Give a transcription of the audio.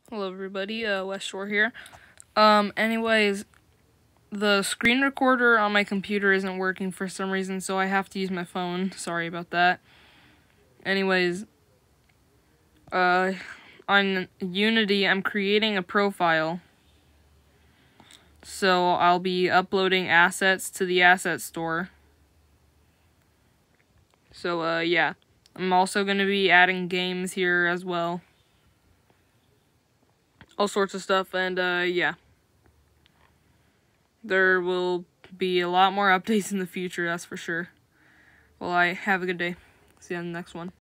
Hello everybody, West Shore here. Anyways, the screen recorder on my computer isn't working for some reason, so I have to use my phone. Sorry about that. Anyways, on Unity, I'm creating a profile. So I'll be uploading assets to the asset store. So, yeah. I'm also going to be adding games here as well. All sorts of stuff, and, yeah. There will be a lot more updates in the future, that's for sure. Well, have a good day. See you on the next one.